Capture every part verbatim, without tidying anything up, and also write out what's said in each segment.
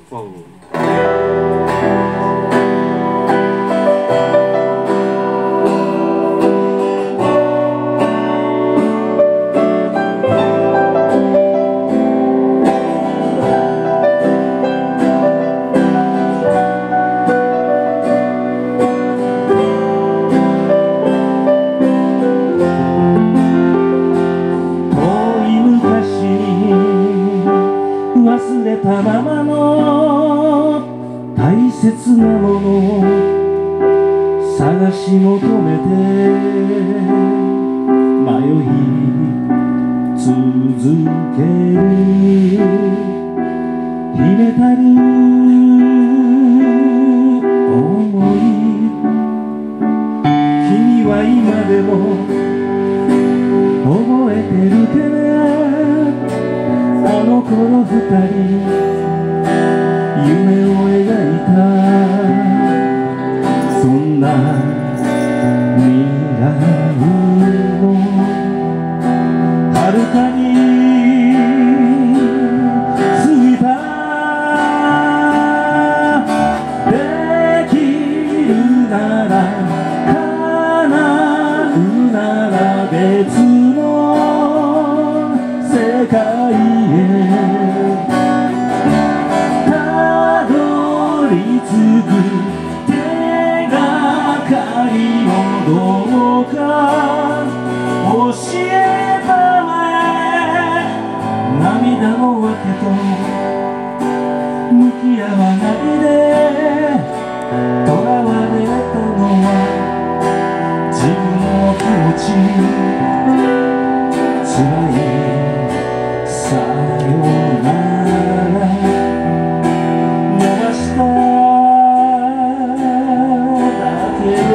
忘れたままの大切なものを探し求めて迷い続ける秘めたる想い。君は今でも覚えてるかな、あの頃二人夢を描いたそんな未来をはるかに過ぎた。できるなら叶うなら別の世界たどり着く手がかりをどうか教えたまえ。涙のわけと向き合わないで囚われたのは自分の気持ち。つらいさよなら伸ばしただけで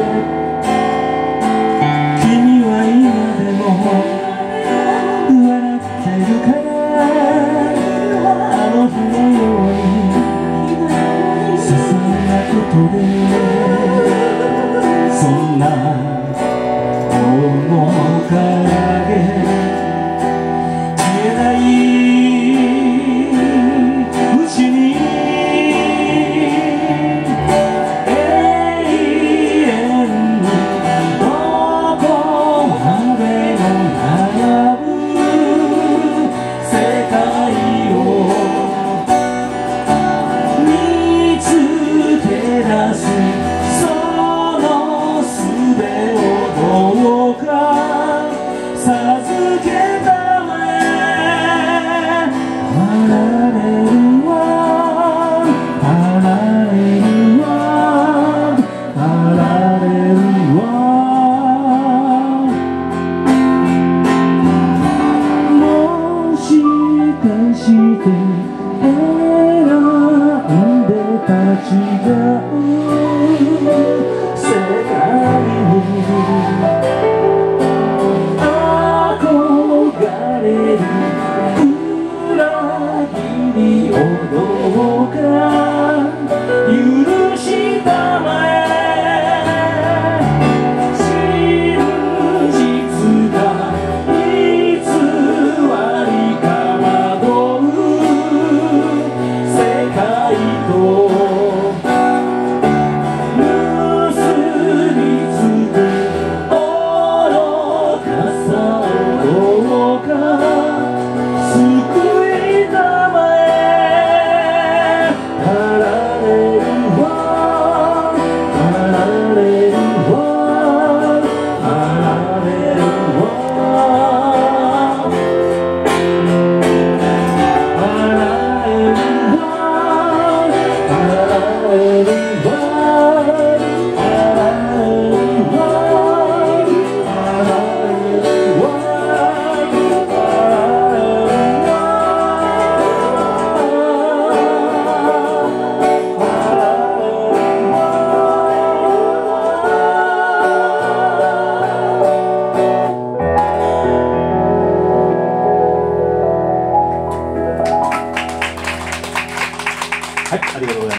君は今でも笑ってるから、あの日のように些細なことでそんな面影世界と